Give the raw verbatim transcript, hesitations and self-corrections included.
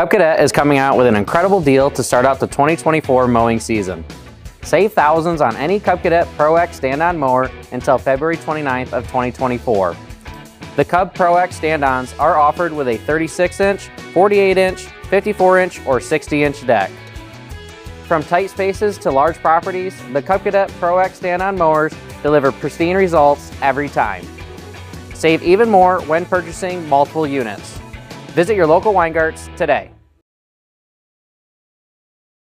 Cub Cadet is coming out with an incredible deal to start out the twenty twenty-four mowing season. Save thousands on any Cub Cadet Pro X stand-on mower until February twenty-ninth of twenty twenty-four. The Cub Pro X stand-ons are offered with a thirty-six inch, forty-eight inch, fifty-four inch, or sixty inch deck. From tight spaces to large properties, the Cub Cadet Pro X stand-on mowers deliver pristine results every time. Save even more when purchasing multiple units. Visit your local Weingartz today.